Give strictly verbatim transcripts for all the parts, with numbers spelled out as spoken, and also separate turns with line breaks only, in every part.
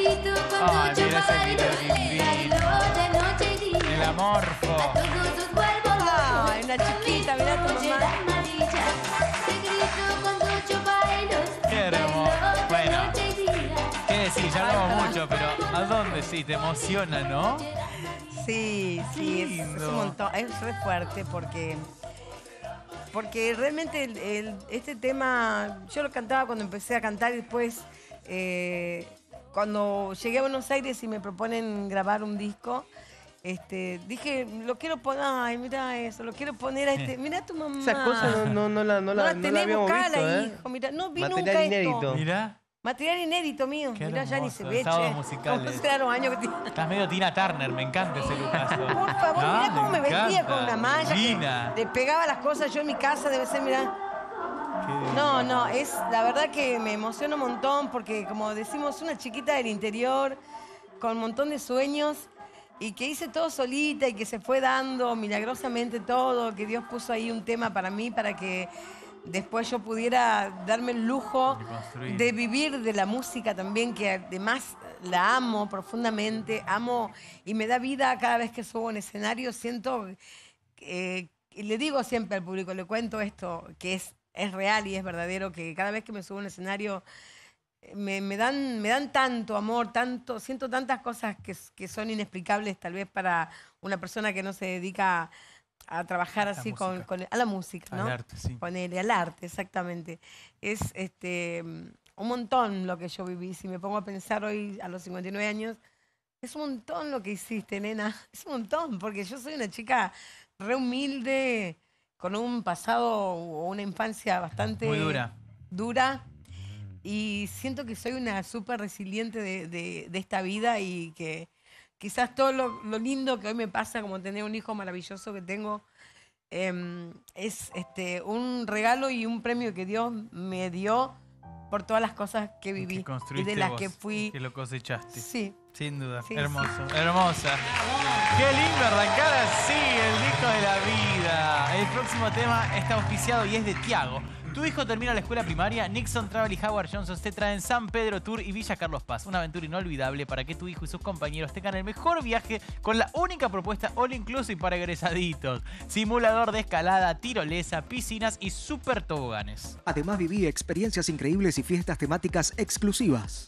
Ay, mira ese video divino. El amorfo.
Ay, una chiquita, mirá tu mamá.
Qué hermoso. Bueno, qué decir, ya hablamos mucho, pero ¿a dónde sí? Te emociona, ¿no?
Sí, sí, es, es un montón. Es re fuerte porque... Porque realmente el, el, este tema, yo lo cantaba cuando empecé a cantar y después, eh, cuando llegué a Buenos Aires y me proponen grabar un disco, este, dije, lo quiero poner, ay, mira eso, lo quiero poner a este, mira tu mamá.
Esa cosa no, no, no la, no la,
no la
no
tenés,
la habíamos
buscala,
visto, ¿eh?
hijo, mira, no vi
Material
nunca
inédito.
esto.
Mirá.
Material inédito mío,
Qué
mirá, ya ni se
hermoso,
ve,
sábados
che.
musicales.
¿Cómo será los años que tiene?
Estás medio Tina Turner, me encanta ese lucaso.
Por favor,
Ah,
mirá cómo me vestía
encanta.
con una malla.
Divina.
Le pegaba las cosas yo en mi casa, debe ser, mirá. No, no, es la verdad que me emociona un montón porque, como decimos, una chiquita del interior con un montón de sueños y que hice todo solita y que se fue dando milagrosamente todo, que Dios puso ahí un tema para mí para que después yo pudiera darme el lujo
de,
de vivir de la música también, que además la amo profundamente, amo y me da vida cada vez que subo a un escenario. Siento, eh, y le digo siempre al público, le cuento esto, que es Es real y es verdadero, que cada vez que me subo a un escenario me, me, dan, me dan tanto amor, tanto, siento tantas cosas que, que son inexplicables tal vez para una persona que no se dedica a, a trabajar
la
así con, con a la música, ¿no?
Al arte, sí.
Ponele, al arte, exactamente. Es este, un montón lo que yo viví. Si me pongo a pensar hoy a los cincuenta y nueve años, es un montón lo que hiciste, nena. Es un montón, porque yo soy una chica re humilde, con un pasado o una infancia bastante
muy dura.
dura y siento que soy una súper resiliente de, de, de esta vida y que quizás todo lo, lo lindo que hoy me pasa, como tener un hijo maravilloso que tengo, eh, es este, un regalo y un premio que Dios me dio por todas las cosas que viví
que
y de las
vos,
que fui.
que lo cosechaste.
Sí.
Sin duda.
Sí,
hermoso,
sí.
hermosa. Qué lindo arrancar así el disco de la vida. El próximo tema está auspiciado y es de Tiago. Tu hijo termina la escuela primaria, Nixon Travel y Howard Johnson te traen San Pedro Tour y Villa Carlos Paz. Una aventura inolvidable para que tu hijo y sus compañeros tengan el mejor viaje con la única propuesta all inclusive para egresaditos. Simulador de escalada, tirolesa, piscinas y super toboganes.
Además viví experiencias increíbles y fiestas temáticas exclusivas.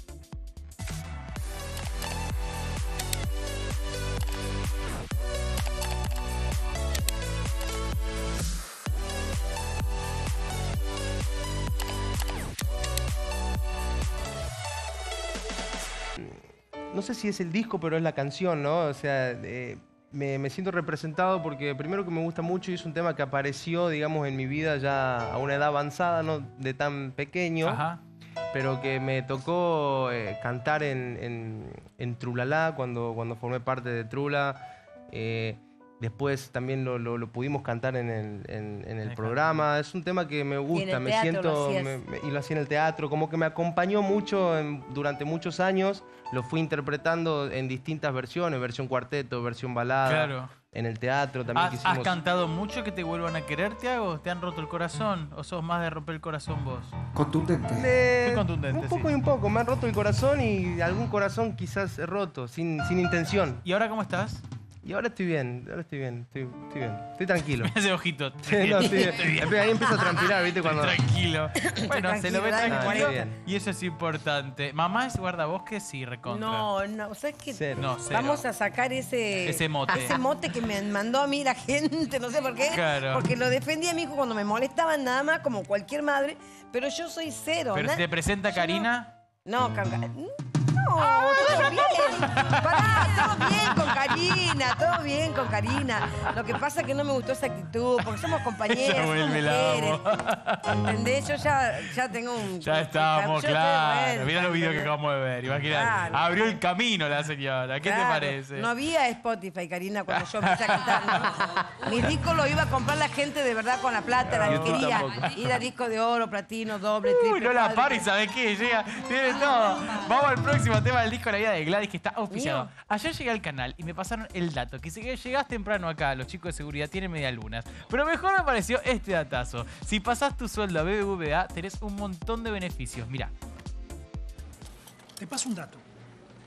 No sé si es el disco, pero es la canción, ¿no? O sea, eh, me, me siento representado porque primero que me gusta mucho y es un tema que apareció, digamos, en mi vida ya a una edad avanzada, no de tan pequeño,
Ajá.
pero que me tocó eh, cantar en, en, en Trulalá cuando, cuando formé parte de Trula. Eh, después también lo, lo, lo pudimos cantar en el, en, en el programa. Es un tema que me gusta, me siento...
Lo
me, me, y lo hacía en el teatro, como que me acompañó mucho en, durante muchos años. Lo fui interpretando en distintas versiones, versión cuarteto, versión balada.
Claro.
En el teatro también
¿Has,
quisimos...
¿Has cantado mucho que te vuelvan a querer, Tiago? ¿Te han roto el corazón? ¿O sos más de romper el corazón vos?
Contundente.
Eh,
Muy contundente,
un poco
sí.
y un poco. Me han roto el corazón y algún corazón quizás he roto, sin, sin intención.
¿Y ahora cómo estás?
Y ahora estoy bien, ahora estoy bien, estoy, estoy bien, estoy tranquilo.
Me hace ojito.
Sí, no, estoy bien.
Estoy bien.
Ahí empiezo a transpirar, ¿viste? Cuando...
Tranquilo. Bueno, se lo ve
Tranquilo,
tranquilo
dale.
y eso es importante. ¿Mamá es guardabosques? Sí, recontra.
No, no, ¿sabes qué?
Cero.
No, cero.
Vamos a sacar ese...
Ese mote.
Ese mote que me mandó a mí la gente, no sé por qué.
Claro.
Porque lo defendía a mi hijo cuando me molestaban nada más, como cualquier madre. Pero yo soy cero.
Pero
Na-
si te presenta
yo
Karina...
No, no Carga- No, todo bien. Pará, todo bien con Karina, todo bien con Karina. Lo que pasa es que no me gustó esa actitud, porque somos compañeras,
Ella
somos
vuelve, la
mujeres.
amo.
¿Entendés? Yo ya, ya tengo un...
Ya estamos,
yo estoy
claro.
buena,
Mira los videos que
¿entendés?
acabamos de ver. Imagínate.
Claro.
Abrió el camino la señora. ¿Qué te
Claro,
parece?
No había Spotify, Karina, cuando yo empecé a cantar, ¿no? Mis discos los iba a comprar la gente de verdad con la plata, la que
YouTube
quería.
tampoco.
Ir a disco de oro, platino, doble,
Uy,
triple.
no la
cuádruple.
paro y ¿sabés qué? Llega, tiene todo. Vamos al próximo tema del disco La Vida de Gladys, que está auspiciado.
Mío.
Ayer llegué al canal y me pasaron el dato, que si llegás temprano acá, los chicos de seguridad tienen medialunas. Pero mejor me pareció este datazo. Si pasás tu sueldo a B B V A, tenés un montón de beneficios. Mirá.
Te paso un dato.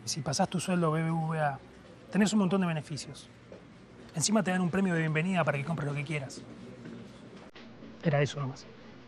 Y si pasás tu sueldo B B V A, tenés un montón de beneficios. Encima te dan un premio de bienvenida para que compres lo que quieras. Era eso nomás.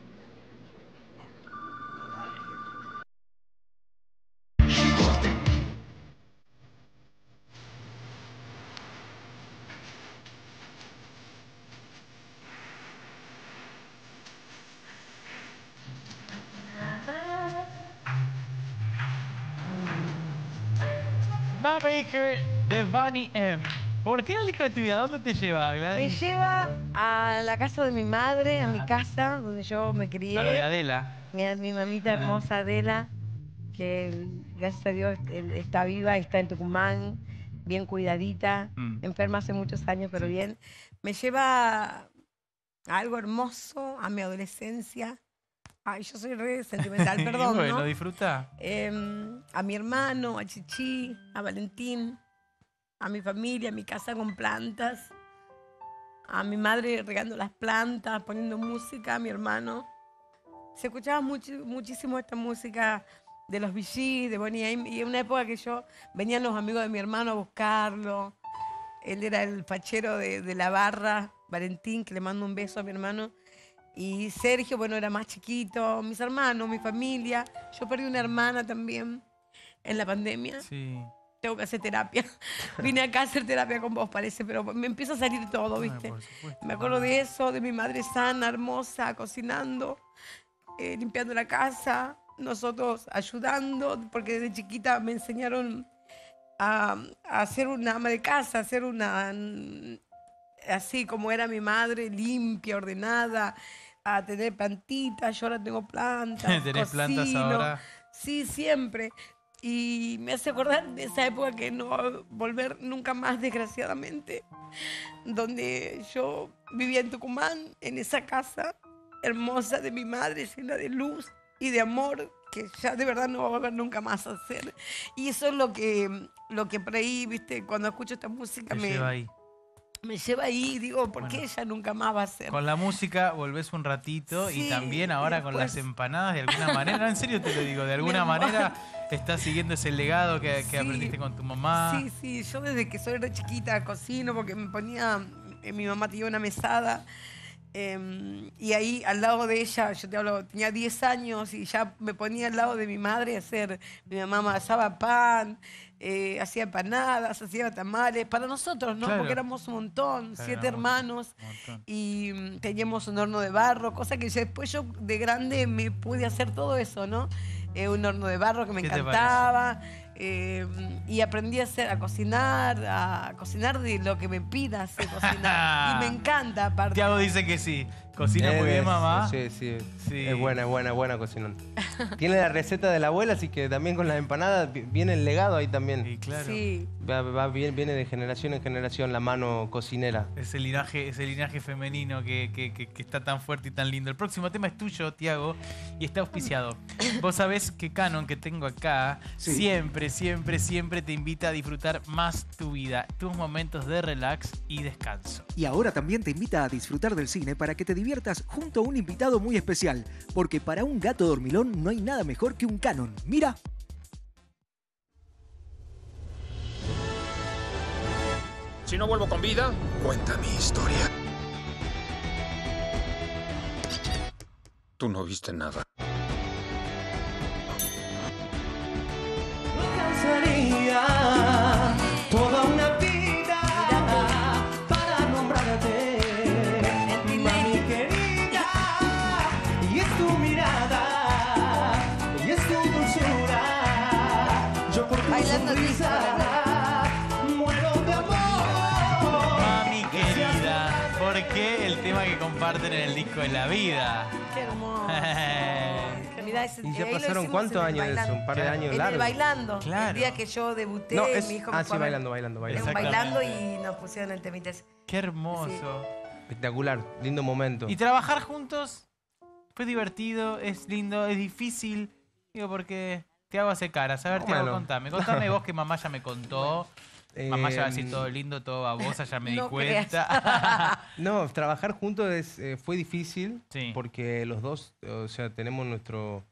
Ma Baker de Bonnie M. ¿Por qué el disco de tu vida? ¿Dónde te lleva,
Me
Gladys?
lleva a la casa de mi madre, a mi casa, donde yo me crié.
A lo de Adela.
Mi, mi mamita hermosa Adela, que gracias a Dios eh, está viva, está en Tucumán, bien cuidadita,
Mm.
enferma hace muchos años, pero bien. Me lleva a algo hermoso, a mi adolescencia. Ay, yo soy re sentimental, perdón,
Bueno,
¿no?
disfruta.
Eh, a mi hermano, a Chichi, a Valentín, a mi familia, a mi casa con plantas, a mi madre regando las plantas, poniendo música, a mi hermano. Se escuchaba mucho, muchísimo esta música de los Bee Gees, de Bonnie M, y en una época que yo venían los amigos de mi hermano a buscarlo. Él era el fachero de, de la barra, Valentín, que le mando un beso a mi hermano. Y Sergio, bueno, era más chiquito, mis hermanos, mi familia. Yo perdí una hermana también en la pandemia.
Sí.
Tengo que hacer terapia. Vine acá a hacer terapia con vos, parece, pero me empieza a salir todo,
Ay,
¿viste?
por supuesto.
Me acuerdo de eso, de mi madre sana, hermosa, cocinando, eh, limpiando la casa, nosotros ayudando, porque desde chiquita me enseñaron a, a ser una ama de casa, a ser una, así como era mi madre, limpia, ordenada, a tener plantitas. Yo ahora tengo plantas,
¿Tenés plantas
cocino.
ahora?
Sí, siempre. Y me hace acordar de esa época que no va a volver nunca más, desgraciadamente, donde yo vivía en Tucumán, en esa casa hermosa de mi madre, llena de luz y de amor, que ya de verdad no va a volver nunca más a hacer. Y eso es lo que, lo que por ahí, ¿viste? Cuando escucho esta música
Te
me,
lleva ahí.
me lleva ahí y digo, ¿por
Bueno.
qué ella nunca más va a ser?
Con la música volvés un ratito y
Sí,
también
y
ahora con las
después-
empanadas, de alguna manera, no, en serio te lo digo, de alguna
amor.
manera estás siguiendo ese legado que, que
Sí.
aprendiste con tu mamá.
Sí, sí, yo desde que soy re chiquita cocino porque me ponía, eh, mi mamá tenía una mesada eh, y ahí al lado de ella, yo te hablo, tenía diez años y ya me ponía al lado de mi madre a hacer, mi mamá amasaba pan, eh, hacía empanadas, hacía tamales, para nosotros, ¿no?
Claro.
Porque éramos un montón,
Claro,
siete
éramos
hermanos.
un montón.
Y mm, teníamos un horno de barro, cosa que yo- después yo de grande me pude hacer todo eso, ¿no? Eh, un horno de barro que me
¿Qué te
encantaba. eh, y aprendí a, hacer, a cocinar, a cocinar de lo que me pidas de cocinar. Y me encanta, aparte.
Tiago dice que sí. Cocina
Eh,
muy bien,
es-
mamá.
Sí, sí,
Sí.
Es buena, es buena, buena cocinando. Tiene la receta de la abuela, así que también con las empanadas vi- viene el legado ahí también.
Y claro.
Sí.
Va, va bien, viene de generación en generación la mano cocinera.
Ese linaje, ese linaje femenino que, que- que- que está tan fuerte y tan lindo. El próximo tema es tuyo, Tiago, y está auspiciado. Vos sabés que Canon, que tengo acá,
Sí.
siempre, siempre, siempre te invita a disfrutar más tu vida, tus momentos de relax y descanso.
Y ahora también te invita a disfrutar del cine para que te diviertas junto a un invitado muy especial. Porque para un gato dormilón no hay nada mejor que un Canon. Mira.
Si no vuelvo con vida, cuenta mi historia. Tú no viste nada.
Cansaría toda una vida para nombrarte, mami querida. Y es tu mirada, y es tu dulzura. Yo por tu
Bailando
sonrisa muero de amor.
Mami querida, ¿por qué el tema que comparten en el disco de la vida?
Qué hermoso. Mirá, ese-
Y ya
ahí lo
pasaron
hicimos
cuántos
en el
años de eso,
bailando.
un par de
Claro.
años
En el
largos.
bailando.
Claro.
El día que yo debuté,
No, es,
mi hijo me
ah,
fue
sí,
a ver.
bailando, bailando,
Era un
bailando.
bailando y nos pusieron el temita ese.
Qué hermoso.
Espectacular, lindo momento.
Y trabajar juntos fue divertido, es lindo, es difícil. Digo, porque Tiago hace caras. A ver, Tiago,
Bueno.
contame. Contame vos que mamá ya me contó. Mamá ya va a decir
Eh,
todo lindo, todo babosa, ya me di
No
cuenta.
No, trabajar juntos es, eh, fue difícil
Sí.
porque los dos, o sea, tenemos nuestro,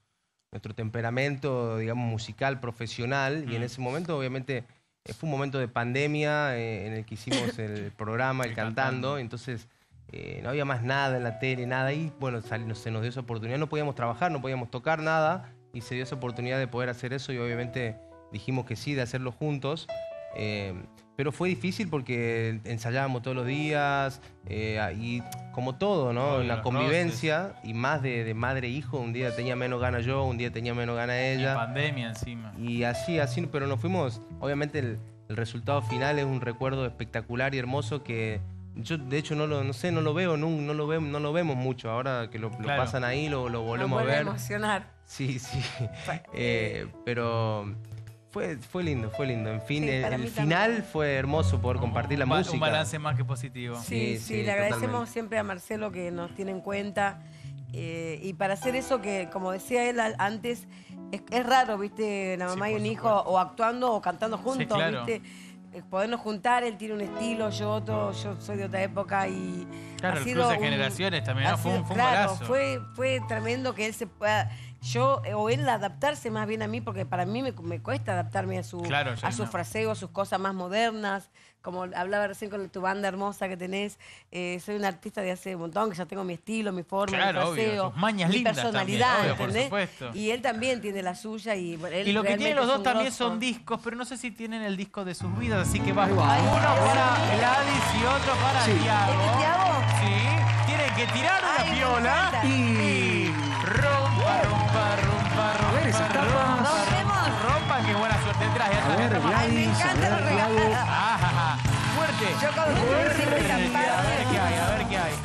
nuestro temperamento, digamos, musical, profesional.
Mm.
Y en ese momento, obviamente, eh, fue un momento de pandemia eh, en el que hicimos el programa, el
El
Cantando.
Cantando.
Entonces, eh, no había más nada en la tele, nada. Y bueno, sal- se nos dio esa oportunidad. No podíamos trabajar, no podíamos tocar nada. Y se dio esa oportunidad de poder hacer eso. Y obviamente dijimos que sí, de hacerlo juntos. Eh, pero fue difícil porque ensayábamos todos los días eh, y como todo, ¿no?
Obvio,
En la
los
convivencia y más de, de madre e hijo, un día tenía menos ganas yo, un día tenía menos ganas
Y
ella.
pandemia encima.
Y así, así, pero nos fuimos, obviamente el, el resultado final es un recuerdo espectacular y hermoso que yo de hecho no lo, no sé, no lo veo, no, no, lo, vemos, no lo vemos mucho, ahora que lo, lo
Claro.
pasan ahí, lo, lo
Nos
volvemos a
vuelve a
ver.
emocionar.
Sí, sí.
Fue-
Eh, pero fue, fue lindo, fue lindo. En fin,
Sí,
el,
para
el
mí
final
también.
fue hermoso poder compartir la
un, ba-
música.
Un balance más que positivo.
Sí,
Sí,
sí,
sí,
le agradecemos
totalmente.
siempre a Marcelo que nos tiene en cuenta. eh, y para hacer eso que, como decía él al- antes, es, es raro, ¿viste? La
Sí,
mamá y
por
un hijo
supuesto.
o actuando o cantando juntos,
claro.
¿viste? Eh, Podernos juntar, él tiene un estilo, yo otro, yo soy de otra época y
Claro,
ha
el
sido
cruce de
un-
generaciones también,
ha
¿no? Fue un-
sido-
fue un
claro,
golazo.
fue, fue tremendo que él se pueda, yo eh, o él adaptarse más bien a mí, porque para mí me, me cuesta adaptarme a su,
Claro, ya
a sus
no.
fraseos, sus cosas más modernas, como hablaba recién con tu banda hermosa que tenés, eh, soy una artista de hace un montón, que ya tengo mi estilo, mi forma,
Claro,
mi
obvio,
fraseo,
tus mañas
mi
lindas
personalidad,
también, obvio, por
¿entendés?
supuesto.
Y él también tiene la suya y bueno, él
Y lo que tienen
realmente
los
es
dos
un
también
grosso.
son discos, pero no sé si tienen el disco de sus vidas, así que va
Ahí
uno
va.
para Gladys y otro para
Sí.
Tiago.
¿Es Tiago?
Sí, tienen que tirar una
Ay, me
piola
encanta.
y rompa, rompa, rompa, rompa,
A ver esa tapa.
rompa,
Rompemos.
rompa, que buena suerte detrás.
A ver,
Ay, me
Gladys, a
encanta
ver,
los
Tiago.
regalos.
Ajá, fuerte.
Yo con siempre esa
A ver
parte.
qué hay, a ver qué hay.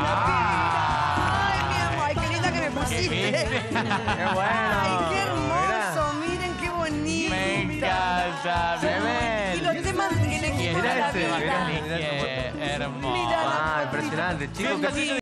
Ay, mi amor, ay, qué linda que me pusiste.
¿Viste?
¡Qué bueno!
Ay, qué hermoso, miren qué bonito.
Me encanta, bebé.
Y los temas que le
Mirá
quitan la
ese,
vida.
mirá,
Qué hermoso.
Mira la
Ah,
fotito.
impresionante, chicos.
Siento
que-
que-